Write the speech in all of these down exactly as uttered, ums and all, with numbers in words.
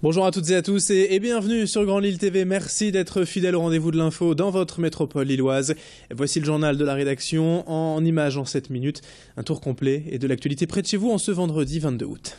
Bonjour à toutes et à tous et, et bienvenue sur Grand Lille T V. Merci d'être fidèle au rendez-vous de l'info dans votre métropole lilloise. Voici le journal de la rédaction en images en sept minutes. Un tour complet et de l'actualité près de chez vous en ce vendredi vingt-deux août.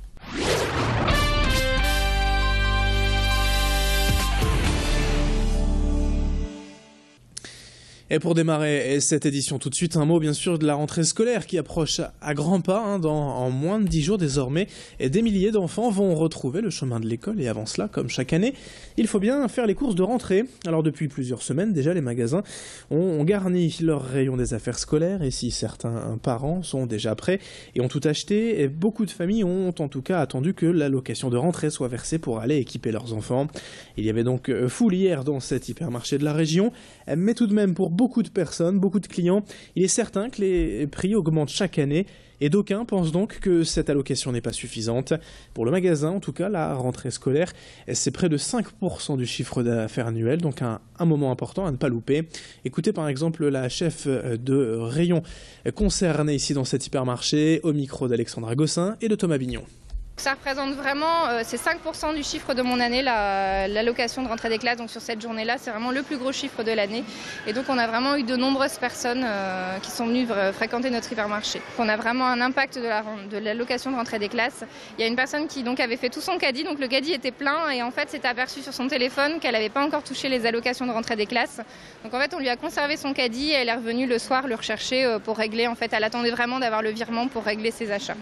Et pour démarrer cette édition tout de suite, un mot bien sûr de la rentrée scolaire qui approche à grands pas. Hein, dans, en moins de dix jours désormais, et des milliers d'enfants vont retrouver le chemin de l'école. Et avant cela, comme chaque année, il faut bien faire les courses de rentrée. Alors depuis plusieurs semaines déjà, les magasins ont, ont garni leur rayon des affaires scolaires. Et si certains parents sont déjà prêts et ont tout acheté, et beaucoup de familles ont en tout cas attendu que l'allocation de rentrée soit versée pour aller équiper leurs enfants. Il y avait donc foule hier dans cet hypermarché de la région. Mais tout de même, pour beaucoup de personnes, beaucoup de clients, il est certain que les prix augmentent chaque année et d'aucuns pensent donc que cette allocation n'est pas suffisante. Pour le magasin, en tout cas, la rentrée scolaire, c'est près de cinq pour cent du chiffre d'affaires annuel, donc un, un moment important à ne pas louper. Écoutez par exemple la chef de rayon concernée ici dans cet hypermarché, au micro d'Alexandra Gossin et de Thomas Bignon. Ça représente vraiment, euh, c'est cinq pour cent du chiffre de mon année, l'allocation la, de rentrée des classes. Donc sur cette journée-là, c'est vraiment le plus gros chiffre de l'année. Et donc on a vraiment eu de nombreuses personnes euh, qui sont venues fréquenter notre hypermarché. On a vraiment un impact de l'allocation la, de, de rentrée des classes. Il y a une personne qui donc avait fait tout son caddie, donc le caddie était plein et en fait s'est aperçue sur son téléphone qu'elle n'avait pas encore touché les allocations de rentrée des classes. Donc en fait on lui a conservé son caddie et elle est revenue le soir le rechercher pour régler. En fait elle attendait vraiment d'avoir le virement pour régler ses achats.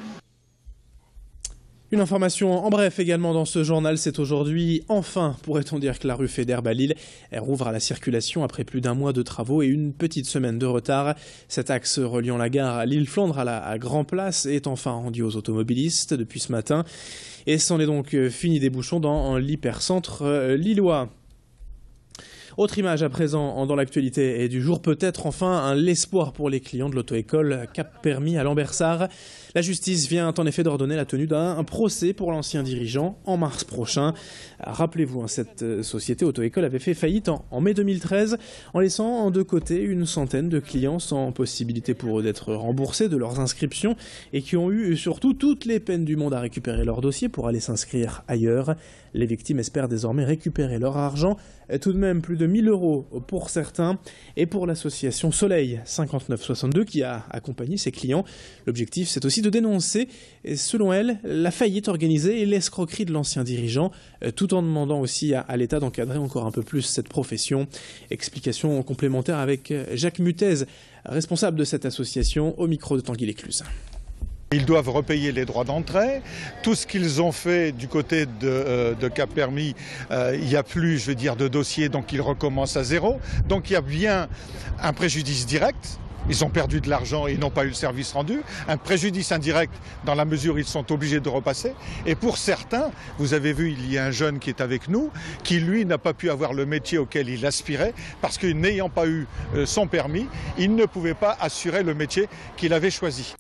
Une information en bref également dans ce journal, c'est aujourd'hui, enfin, pourrait-on dire que la rue Faidherbe à Lille, elle rouvre à la circulation après plus d'un mois de travaux et une petite semaine de retard. Cet axe reliant la gare à Lille-Flandre à la à Grand Place est enfin rendu aux automobilistes depuis ce matin. Et c'en est donc fini des bouchons dans l'hypercentre lillois. Autre image à présent dans l'actualité et du jour, peut-être enfin l'espoir pour les clients de l'auto-école Cap Permis à Lambersart. La justice vient en effet d'ordonner la tenue d'un procès pour l'ancien dirigeant en mars prochain. Rappelez-vous, cette société auto-école avait fait faillite en, en mai deux mille treize en laissant de côté une centaine de clients sans possibilité pour eux d'être remboursés de leurs inscriptions et qui ont eu surtout toutes les peines du monde à récupérer leur dossier pour aller s'inscrire ailleurs. Les victimes espèrent désormais récupérer leur argent, tout de même plus de mille euros pour certains. Et pour l'association Soleil cinquante-neuf soixante-deux qui a accompagné ses clients, l'objectif c'est aussi de dénoncer, selon elle, la faillite organisée et l'escroquerie de l'ancien dirigeant, tout en demandant aussi à, à l'État d'encadrer encore un peu plus cette profession. Explication complémentaire avec Jacques Mutez, responsable de cette association, au micro de Tanguy Lécluse. Ils doivent repayer les droits d'entrée. Tout ce qu'ils ont fait du côté de, euh, de Cap Permis, euh, il n'y a plus, je veux dire, de dossier, donc ils recommencent à zéro. Donc il y a bien un préjudice direct. Ils ont perdu de l'argent et ils n'ont pas eu le service rendu. Un préjudice indirect dans la mesure où ils sont obligés de repasser. Et pour certains, vous avez vu, il y a un jeune qui est avec nous, qui lui n'a pas pu avoir le métier auquel il aspirait, parce que n'ayant pas eu euh, son permis, il ne pouvait pas assurer le métier qu'il avait choisi.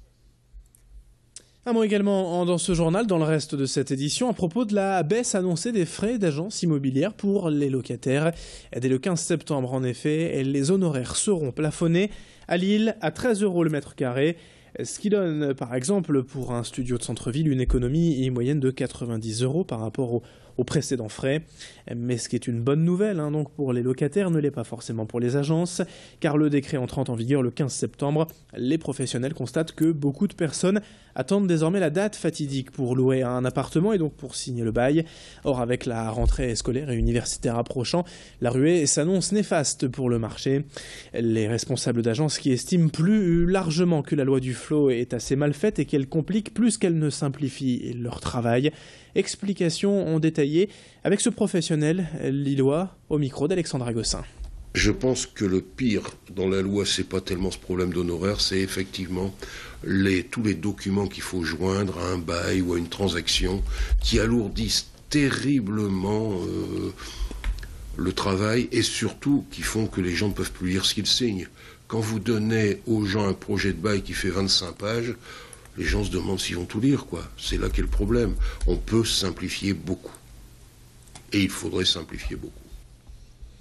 Un mot également dans ce journal, dans le reste de cette édition, à propos de la baisse annoncée des frais d'agence immobilière pour les locataires. Dès le quinze septembre, en effet, les honoraires seront plafonnés à Lille à treize euros le mètre carré. Ce qui donne, par exemple, pour un studio de centre-ville, une économie moyenne de quatre-vingt-dix euros par rapport au, aux précédents frais. Mais ce qui est une bonne nouvelle hein, donc pour les locataires ne l'est pas forcément pour les agences, car le décret entrant en vigueur le quinze septembre, les professionnels constatent que beaucoup de personnes attendent désormais la date fatidique pour louer un appartement et donc pour signer le bail. Or, avec la rentrée scolaire et universitaire approchant, la ruée s'annonce néfaste pour le marché. Les responsables d'agences qui estiment plus largement que la loi du flot est assez mal faite et qu'elle complique plus qu'elle ne simplifie leur travail. Explications en détaillé avec ce professionnel lillois au micro d'Alexandra Gossin. Je pense que le pire dans la loi, c'est pas tellement ce problème d'honoraires, c'est effectivement les, tous les documents qu'il faut joindre à un bail ou à une transaction qui alourdissent terriblement euh, le travail et surtout qui font que les gens ne peuvent plus lire ce qu'ils signent. Quand vous donnez aux gens un projet de bail qui fait vingt-cinq pages, les gens se demandent s'ils vont tout lire, quoi. C'est là qu'est le problème. On peut simplifier beaucoup. Et il faudrait simplifier beaucoup.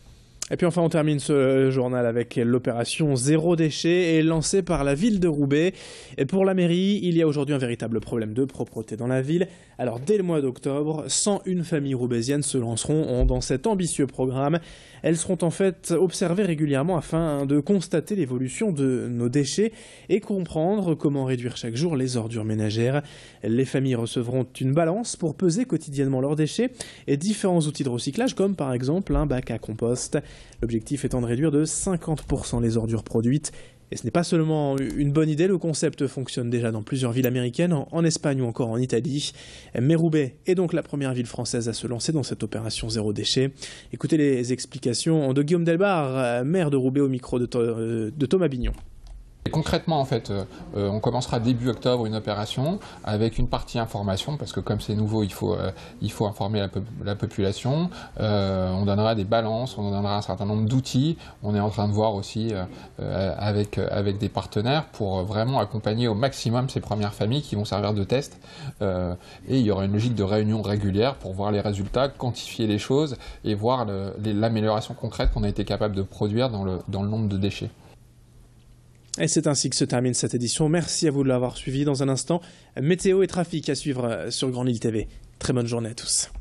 Et puis enfin, on termine ce journal avec l'opération Zéro Déchet lancée par la ville de Roubaix. Et pour la mairie, il y a aujourd'hui un véritable problème de propreté dans la ville. Alors dès le mois d'octobre, cent une familles roubaisiennes se lanceront dans cet ambitieux programme. Elles seront en fait observées régulièrement afin de constater l'évolution de nos déchets et comprendre comment réduire chaque jour les ordures ménagères. Les familles recevront une balance pour peser quotidiennement leurs déchets et différents outils de recyclage comme par exemple un bac à compost. L'objectif étant de réduire de cinquante pour cent les ordures produites. Et ce n'est pas seulement une bonne idée, le concept fonctionne déjà dans plusieurs villes américaines, en Espagne ou encore en Italie. Mais Roubaix est donc la première ville française à se lancer dans cette opération zéro déchet. Écoutez les explications de Guillaume Delbar, maire de Roubaix, au micro de, de Thomas Bignon. Et concrètement, en fait, euh, on commencera début octobre une opération avec une partie information, parce que comme c'est nouveau, il faut, euh, il faut informer la, la population. Euh, on donnera des balances, on donnera un certain nombre d'outils. On est en train de voir aussi euh, avec, avec des partenaires pour vraiment accompagner au maximum ces premières familles qui vont servir de test. Euh, et il y aura une logique de réunion régulière pour voir les résultats, quantifier les choses et voir l'amélioration concrète qu'on a été capable de produire dans le, dans le nombre de déchets. Et c'est ainsi que se termine cette édition. Merci à vous de l'avoir suivi. Dans un instant, météo et trafic à suivre sur Grande Île T V. Très bonne journée à tous.